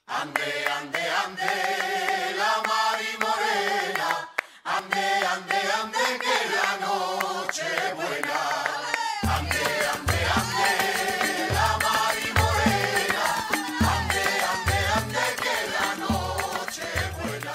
Ande, ande, ande, la Mari Morena, ande, ande, ande, que la noche es buena. Ande, ande, ande, la Mari Morena, ande, ande, ande, que la noche es buena.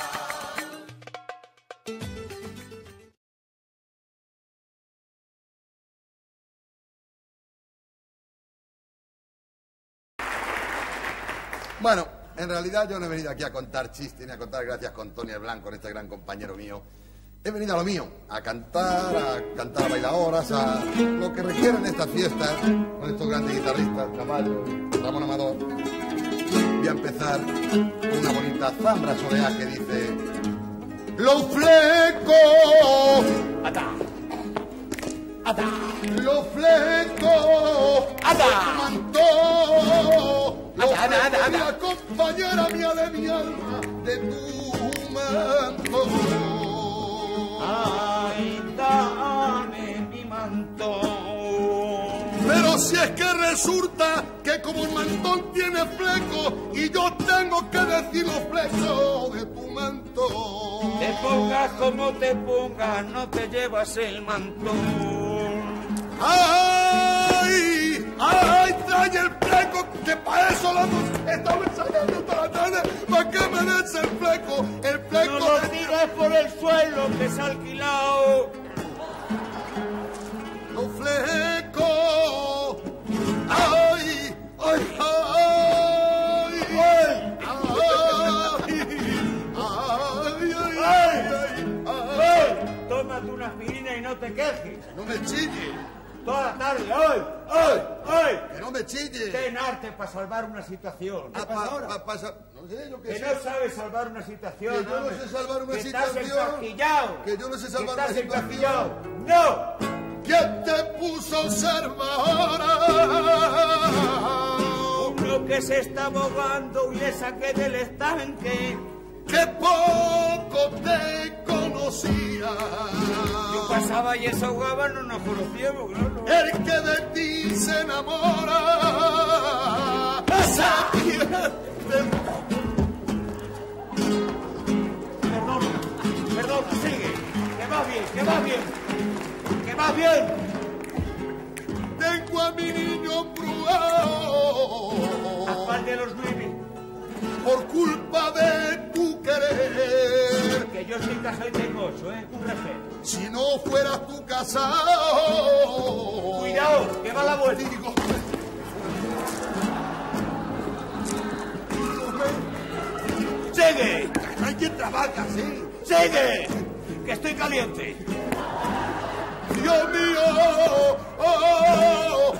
Bueno, en realidad yo no he venido aquí a contar chistes ni a contar gracias con Tony el Blanco, este gran compañero mío. He venido a lo mío, a cantar bailadoras, a lo que requieren estas fiestas con estos grandes guitarristas, Caballo, Ramón Amador. Voy a empezar con una bonita zambra soleá que dice: los flecos, ¡Ata! ¡Ata! los flecos, ¡Ata! mantó. ¡Ata! Compañera mía de mi alma, de tu manto. ¡Ay, dame mi manto! Pero si es que resulta que como el mantón tiene flecos y yo tengo que decir los flecos de tu manto. Te pongas como te pongas, no te llevas el mantón. ¡Ay! ¡Ay! Trae el fleco, que para eso lo hemos estado ensayando toda la tarde, para que me des el fleco. El fleco No lo tires por el suelo que es alquilado. los flecos. ¡Ay! ¡Ay! ¡Ay! ¡Ay! ¡Ay! Tómate una aspirina y no te quejes. ¡No me chille! Toda la tarde, ¡ay! ¡Ay! ¡Ay! ¡Que no me chille! Ten arte para salvar una situación. No sé, yo qué Que sé. no sabes salvar una situación. Que yo no hombre. sé salvar una Que situación. Estás enfasquillado. Que yo no sé salvar Que una estás situación. enfasquillado. ¡No! ¿Quién te puso observadora? Uno que se está ahogando y le saqué del estanque. Que poco te conocía. Yo pasaba y se ahogaba, no nos conocíamos, claro. El que de ti se enamora. Perdona, sigue. Que va bien, que va bien. Que va bien. Tengo a mi niño embrujado. ¿A cuál de los 9? Por culpa de tu querer. Que yo sin casa y tengo 8, un respeto. Si no fueras tú casado. Cuidado, que va la vuelta. Digo, ¡Sigue! hay quien trabaja, sí. ¡Sigue! Que estoy caliente. Dios mío, oh,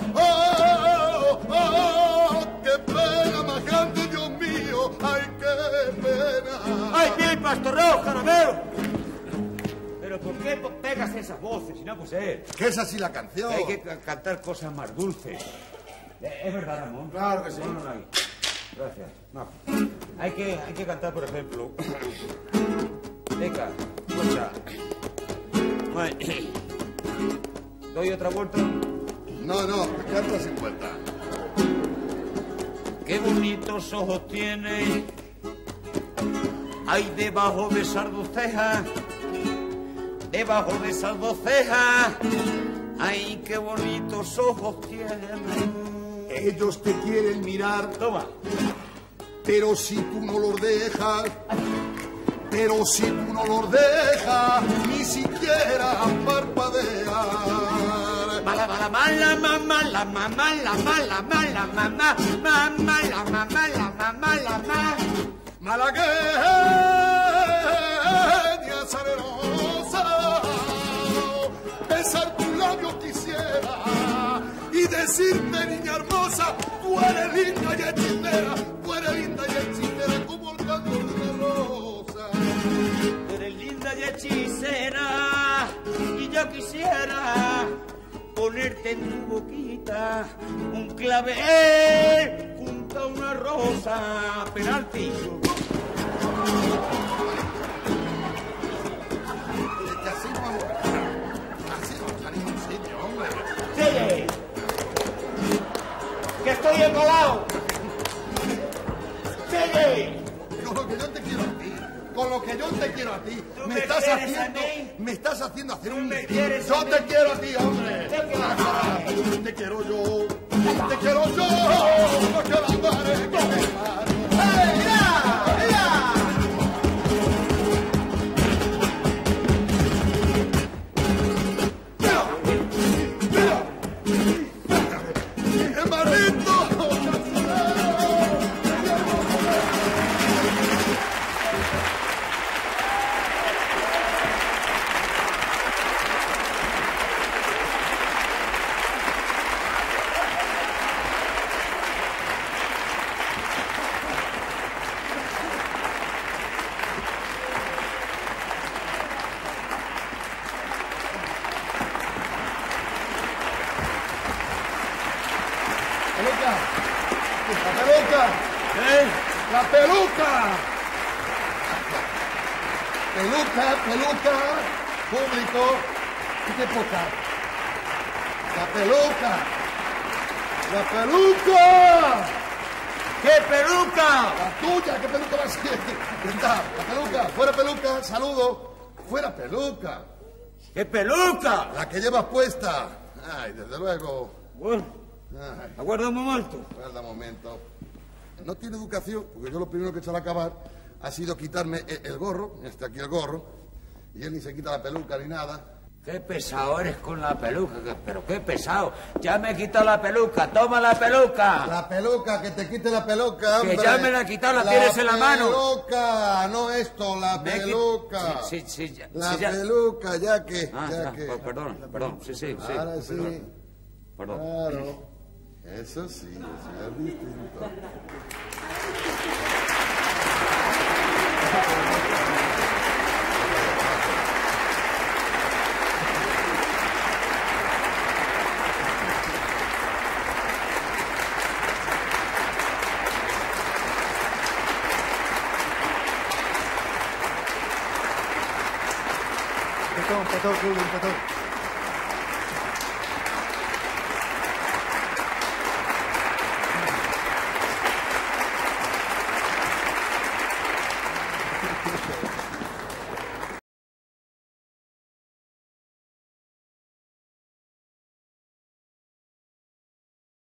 qué pena más grande, Dios mío, ay, qué pena. ¡Ay, qué pastorreo, caramelo! Pero ¿por qué pegas esas voces? Si no, pues Que es así la canción. hay que cantar cosas más dulces. ¿Es verdad, Ramón? Claro que sí. No, hay. Gracias. No. Hay que cantar, por ejemplo. Venga, escucha. ¿Doy otra vuelta? No, canta sin vuelta. Qué bonitos ojos tiene. Hay debajo de esas dos cejas. Debajo de esas dos cejas. Ay, qué bonitos ojos tiene. Ellos te quieren mirar, Toma. pero si tú no los dejas, ni siquiera parpadear. Mala, mala, mala, mamá, la mamá, la mala, mala, mamá, mamá, la mamá, la mamá, la mamá. Malagueña salerosa, besar tus labios quisiera y decirte, niña hermosa, tú eres linda y hechicera, tú eres linda y hechicera como el canto de una rosa. Tú eres linda y hechicera y yo quisiera ponerte en tu boquita un clavel junto a una rosa. Penalti. Así no está en ningún sitio, hombre. ¡Sigue! ¡Que estoy embalado! ¡Sigue! con lo que yo te quiero a ti. ¿Tú me quieres a mí? Me estás haciendo hacer un... me quieres Yo a mí? te quiero a ti, hombre. Te quiero yo. Te quiero yo. Porque la madre que me parió. ¡Hey, mira! ¡Mira! ¡La peluca! ¿Eh? ¡La peluca! Peluca, público, y qué poca. ¡La peluca! ¡La peluca! ¿Qué peluca? ¡La tuya! ¿Qué peluca va a ser? Está, la peluca, fuera peluca, saludo, fuera peluca. ¿Qué peluca? La que llevas puesta. Ay, desde luego. Bueno, Ay, aguarda un momento. guarda un momento. No tiene educación, porque yo lo primero que he hecho al acabar ha sido quitarme el gorro, está aquí el gorro, y él ni se quita la peluca ni nada. Qué pesado eres con la peluca, pero qué pesado. Ya me he quitado la peluca, toma la peluca. La peluca, que te quite la peluca, Que hombre. ya me la he quitado, la tienes en la mano. La peluca, no esto, la Me he quit- peluca. Sí, ya. La sí, ya. peluca, ya que, Ah, ya ya, que. perdón, sí. Ahora sí, Perdón. claro. Eso sí es distinto. Petón, Rubén, petón.